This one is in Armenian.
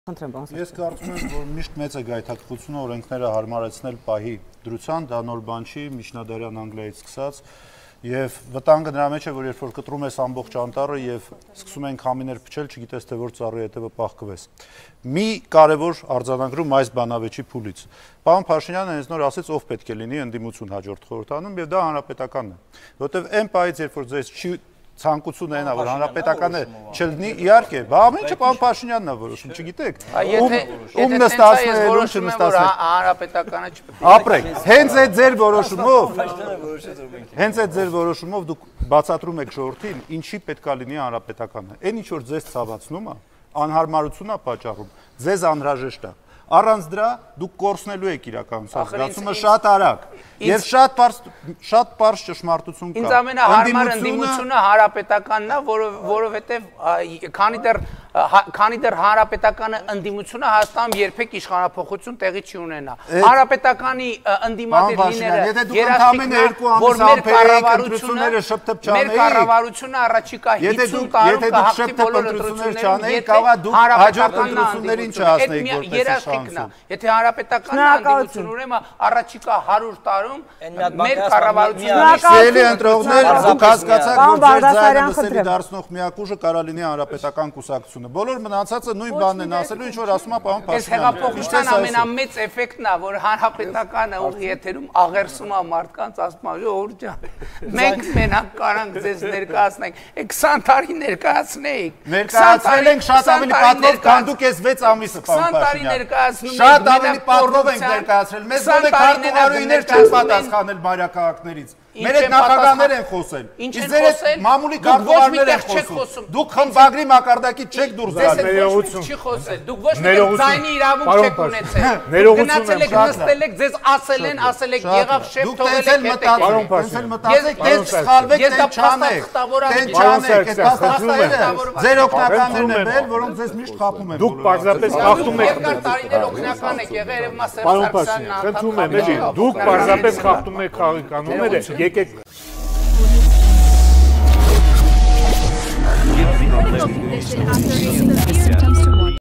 Ես կարծում եմ, որ միշտ մեծ է գայթակղությունը օրենքները հարմարեցնել պահի դրության, դա նոր բան չի, միջնադարյան Անգլիայից սկսած, եւ վտանգը նրա մեջ է, որ երբ որ կտրում ես ամբողջ անտառը եւ սկսում են քամիներ փչել, չգիտես թե որ ծառի հետևը պահկվես։ Մի կարևոր արձանագրում այս բանավեճի փուլից։ Պարոն Փաշինյանը հենց նոր ասեց, ով պետք է լինի ընդդիմություն հաջորդ խորհրդանում եւ դա հանրապետականն է, որովհետեւ այն պահից երբ որ ձեզ չի ցանկությունը այնա որ հանրապետականը չլինի, իհարկե, բա ամեն ինչը պարոն Փաշինյանն է որոշում, չգիտեք։ Ում նստածն է, ում չնստածն է։ Հանրապետականը չպետք է։ Ապրեք, հենց այդ ձեր որոշումով, հենց այդ ձեր որոշումով դուք բացատրում եք ժողովրդին, ինչի պետքա լինի հանրապետականը։ Այն ինչ որ ձեզ ցավացնում է, անհարմարություն է պատճառում, ձեզ անհրաժեշտ է։ Առանց դրա դուք կորցնելու եք իրականության զգացումը շատ արագ եւ շատ պարզ ճշմարտություն կա։ Ինձ ամենահարմար ընդդիմությունը հանրապետականն է, որովհետեւ քանի դեռ հանրապետականը ընդդիմությունը Հայաստանում երբեք իշխանափոխություն տեղի չի ունենա։ Հանրապետականի ընդդիմադիր լինելը երաշխիքն է, որ մեր կառավարությունը առաջիկա 50 տարում կհաղթի բոլոր ընտրություններում, եթե հանրապետականն ընդդիմություն ուրեմն առաջիկա 100 տարում մեր կառավարությունը Սիրելի ընտրողներ, դուք հասկացաք, որ ձեր ձայնը լսելի դարձնող միակ ուժը կարա լինի հանրապետական կուսակցությունը։ Բոլոր մնացածը նույն բանն են ասելու, ինչ որ ասում է պարոն Փաշինյանը։ Այս հեղափոխության ամենամեծ էֆեկտն է, որ հանրապետականը ուղի եթերում աղերսում է մարդկանց, ասում է՝ «Ժողովուրդ ջան, մենք մենակ կարանք ձեզ ներկայացնենք, 20 տարի ներկայացնեիք»։ Ներկայացրել ենք շատ ավելի պատվով, քան դուք այս 6 ամիսը, պարոն Փաշինյան։ Շատ ավելի պատվով ենք ներկայացրել։ Մեզ գոնե քարտուղարուհիներ չեն պատասխանել մայրաքաղաքներից։ Մեր այդ նախագահներ են խոսել։ Իսկ ձեր այդ մամուլի քարտուղարներ են խոսում։ Դուք խմբագրի մակարդակից չեք դուրս գալու։ Ներողություն չի խոսել։ Դուք ոչ մի ձայնի իրավունք չեք ունեցել։ Գնացել եք նստել եք, ձեզ ասել եք եղավ շեփ թողել եք հետը։ Մտածեք, դες սխալվեք, դեն չանեք։ Դեն չանեք, այդ փաստաթղթերը ձեր օգնականներն են վել, որոնք ձեզ միշտ խափում են։ Դուք պարզապես խախտում եք։ Երկար տարիներ օգնական եք եղել, երևի մասը Սարգսյանն խնդրում եմ, էլի, դուք պարզապես խախտում եք խաղի կանոնները, եկեք After symptoms to